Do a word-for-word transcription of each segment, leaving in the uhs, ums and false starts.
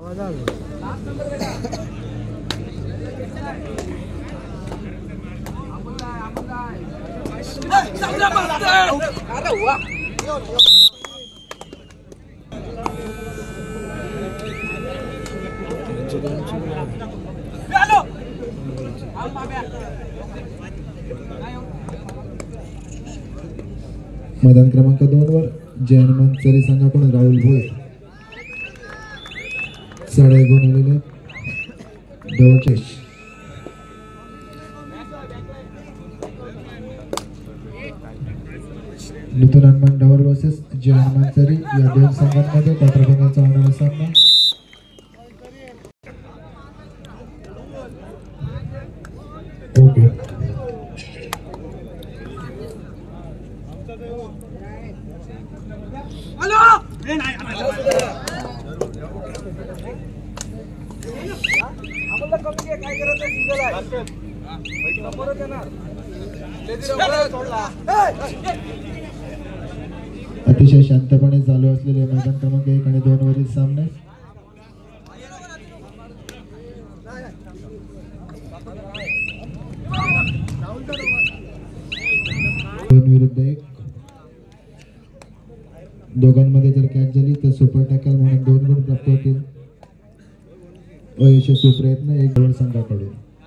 मैदान क्रमांक दोन वर जैन मंचरी संघाकडून राहुल भोये साडे गुण आलेले डवचेश नूतन हनुमान डावर वर्सेस जैन मंचरी या दोन संघांमध्ये क्वार्टर फायनलचा होणारा सामना ओके अतिशय शांतपणे चालू असलेले मैदान क्रमांक एक आणि दोन वरील सामने दोन विरुद्ध एक दोघांमध्ये जर कॅच झाली तर सुपर टॅकल म्हणून दोन गुण प्राप्त होतील. अयशस्वी प्रयत्न एक गोल संघाकडून.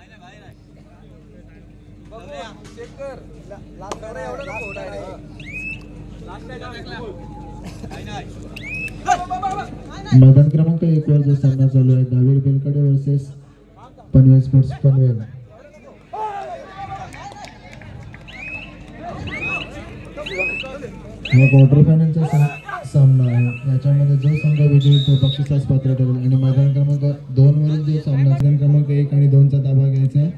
मैदान क्रमांक एक वर जो सामना चालू आहे दावीर बेलकडे वर्सेस पनवेल स्पोर्ट्स पनवेल. हा क्वार्टर फायनलचा सामना आहे. याच्यामध्ये जो संघ विजयी तो बक्षिसास पात्र ठरेल आणि मैदान क्रमांक दोन वरील जो सामना मैदान क्रमांक एक आणि दोन चा ताबा घ्यायचा आहे.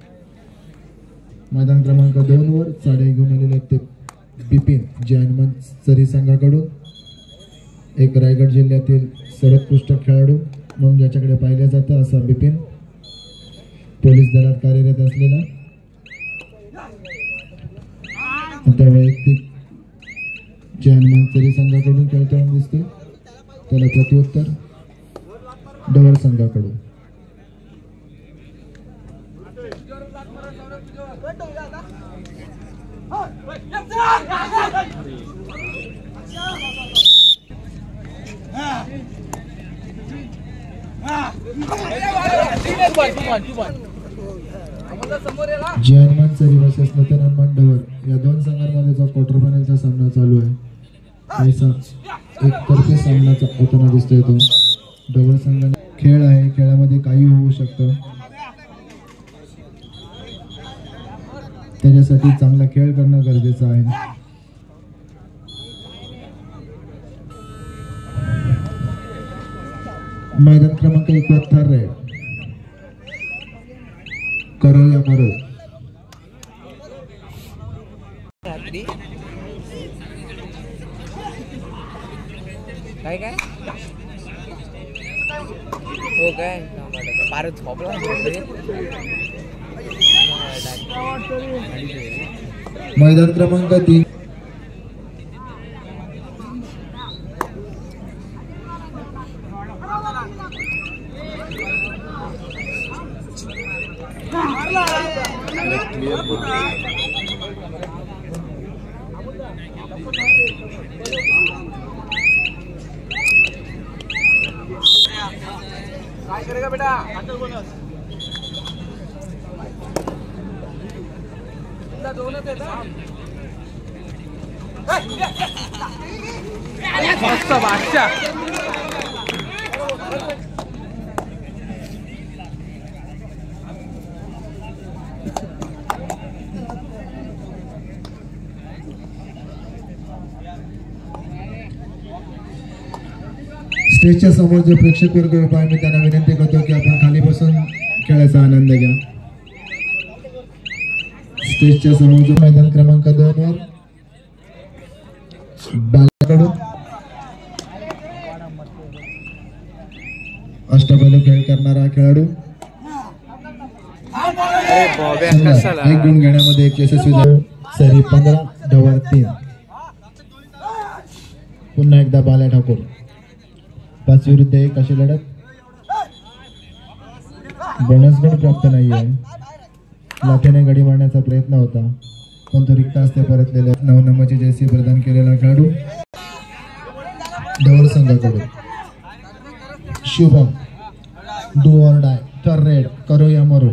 मैदान क्रमांक दोन वर साडे घेऊन आलेले ते बिपिन जैन मंचरी संघाकडून एक रायगड जिल्ह्यातील सर्वोत्कृष्ट खेळाडू म्हणून ज्याच्याकडे पाहिले जातं असा बिपिन पोलीस दलात कार्यरत असलेला आता वैयक्तिक जैन मंचरी संघाकडून खेळताना दिसते. त्याला प्रत्युत्तर डवर संघाकडून. जैन मंचरी वर्सेस नूतन हनुमान डवर या दोन संघांमध्ये जो क्वार्टर फायनलचा सामना चालू आहे ऐसा एकतर्फी सामना होताना दिसतोय तो. डवर संघाने खेळ आहे, खेळामध्ये काही होऊ शकतं. त्याच्यासाठी चांगला खेळ करणं गरजेचं आहे. मैदान क्रमांक एक वर थर रेड करो या मरो. काय काय हो काय भारत मैदान क्रमांक तीन काय करेगा बेटा दोनच आहेत मस्त बादशाह. स्टेजच्या समोर जे प्रेक्षक वर्ग उभा आहे मी त्यांना विनंती करतो की आपण खाली बसून खेळायचा आनंद घ्या. स्टेजच्या समोर जो मैदान क्रमांक दोन वर बालाकडून अष्टपैलू खेळ करणारा खेळाडू एक गुण घेण्यामध्ये एक यशस्वी झाला. सरी पंधरा डवर तीन. पुन्हा एकदा बाला ठाकूर पाच विरुद्ध एक अशी लढत. बोनस गुण प्राप्त नाहीये. लाथेने गडी मारण्याचा प्रयत्न होता पण तो रिक्त हस्ते परतलेला नऊ नंबरची जर्सी प्रदान केलेला खेळाडू ढवळ संघाकडून. शुभम डू ऑर डाय तर रेड करो या मरो.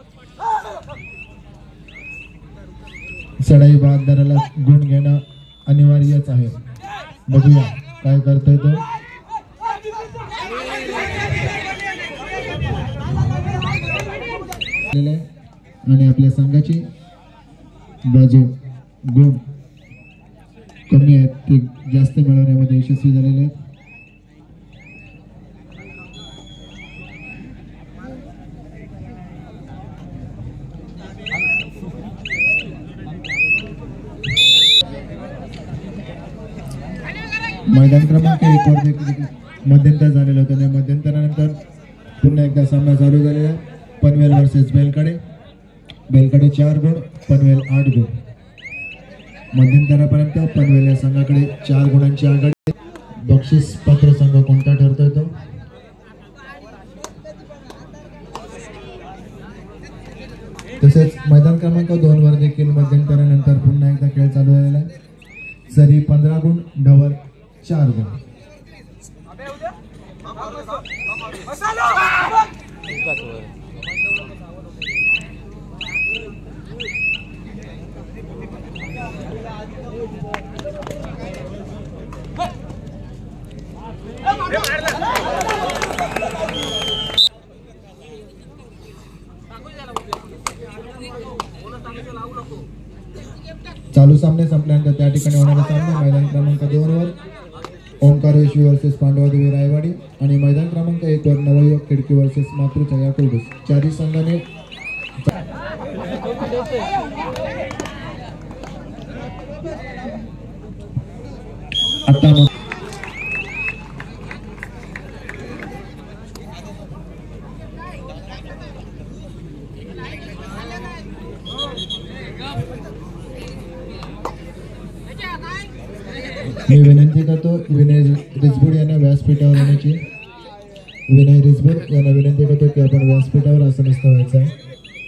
चढाई बहादराला गुण घेणं अनिवार्यच आहे. बघूया काय करतोय तो. आणि आपल्या संघाची बाजू गुण कमी आहेत ते जास्त मिळवण्यामध्ये यशस्वी झालेले आहेत. मैदान क्रमांक एक वर मध्यंतर झालेलं होतं. त्या मध्यंतरानंतर पुन्हा एकदा सामना चालू झालेला आहे. पनवेल वर्सेस बेलकडे. बेलकडे चार गुण पनवेल आठ गुण. मध्यंतरापर्यंत पनवेल या संघाकडे चार गुणांची आघाडी. बक्षीस पात्र संघ कोणता ठरतोय तो. तसेच मैदान क्रमांक दोन वर देखील मध्यंतरानंतर पुन्हा एकदा खेळ चालू झालेला आहे. सरी पंधरा गुण ढवळ चार गुण. चालू सामने संपल्यानंतर त्या ठिकाणी होणारा सामना मैदान क्रमांक दोन वर ओंकार विश्वी वर्सेस पांडवादेवी रायवाडी आणि मैदान क्रमांक एक वर नवयुवक खिडकी वर्सेस मातृछाया कुलबुस. चारही संघाने आता मी विनंती करतो विनय रिजबूड यांना व्यासपीठावर येण्याची. विनय रिजबूड यांना विनंती करतो की आपण व्यासपीठावर आसनस्थ व्हायचं आहे.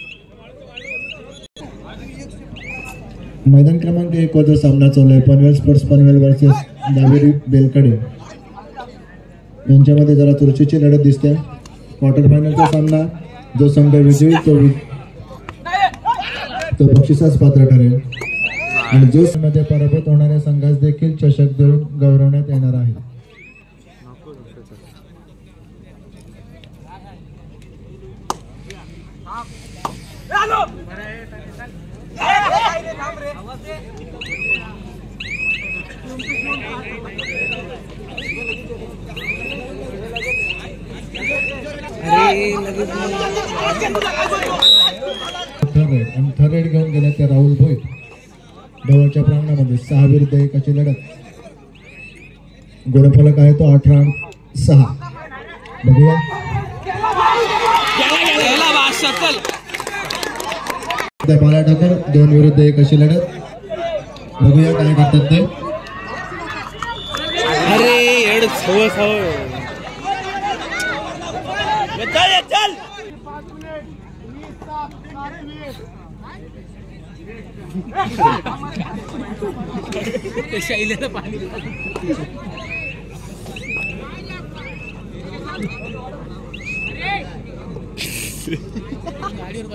मैदान क्रमांक एक वर सामना चालू आहे. पनवेल स्पोर्ट्स पनवेल वर्सेस दावेरी बेलकडे यांच्यामध्ये जरा चुरशीची लढत दिसते. क्वार्टर फायनलचा सामना जो संघ विजयी तो तो बक्षिसास पात्र ठरेल आणि जो मध्ये पराभूत होणाऱ्या संघास देखील चषक देऊन गौरवण्यात येणार आहे. आणि थर्ड रेड घेऊन गेले ते राहुल भोईट. ढवळच्या प्रांगणामध्ये सहा विरुद्ध एकाची लढत. गुणफलक आहे तो अठरा सहा. बघूया बाला ठाकर दोन विरुद्ध एक अशी लढत. बघूया काय करतात ते. शैलेचं पाणी गाडीवर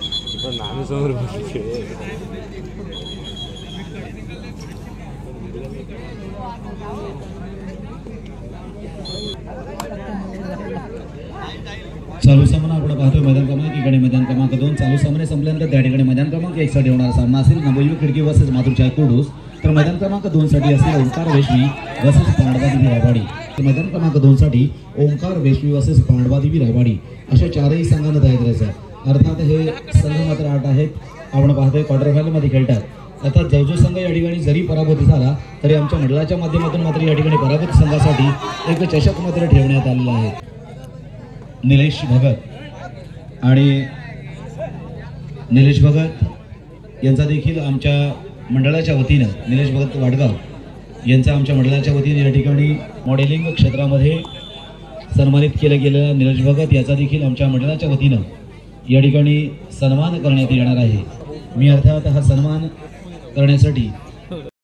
नाम समोर चालू सामना आपण पाहतोय मैदान क्रमांक इकडे मैदान क्रमांक दोन. चालू सामने संपल्यानंतर त्या ठिकाणी मैदान क्रमांक एक साठी होणारा सामना असेल नवयुवक खिडकी वर्सेस मातुरच्या कोडूस. तर मैदान क्रमांक दोन साठी असेल ओंकार वेशवी वर्सेस पांडवादेवी रायवाडी. तर मैदान क्रमांक दोन साठी ओंकार वेशवी वर्सेस पांडवादेवी रायवाडी अशा चारही संघांना तयार करायचं आहे. अर्थात हे संघ मात्र आठ आहेत. आपण पाहतोय क्वार्टर फायनल मध्ये खेळतात. अर्थात जो जो संघ या ठिकाणी जरी पराभूत झाला तरी आमच्या मंडळाच्या माध्यमातून मात्र या ठिकाणी पराभूत संघासाठी एक चषक मात्र ठेवण्यात आलेला आहे. निलेश भगत आणि निलेश भगत यांचा देखील आमच्या मंडळाच्या वतीनं निलेश भगत वाडगाव यांचा आमच्या मंडळाच्या वतीने या ठिकाणी मॉडेलिंग क्षेत्रामध्ये सन्मानित केलं गेलेलं निलेश भगत याचा देखील आमच्या मंडळाच्या वतीनं या ठिकाणी सन्मान करण्यात येणार आहे. मी अर्थात हा सन्मान करण्यासाठी